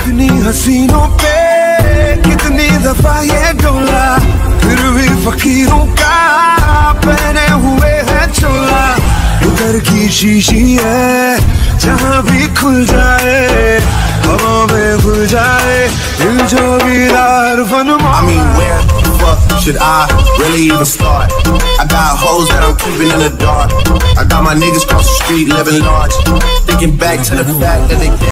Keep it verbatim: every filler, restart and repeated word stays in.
इतनी हसीनों पे कितनी दफा ये डोला, फिर भी फकीरों का पहने हुए है चोला। उधर की शीशी है जहाँ भी खुल जाए, हवा में घुल जाए दिल जो गिरार फन मौला। I mean, where the fuck should I really even start? I got hoes that I'm keeping in the dark. I got my niggas cross the street living large, thinking back to the fact that they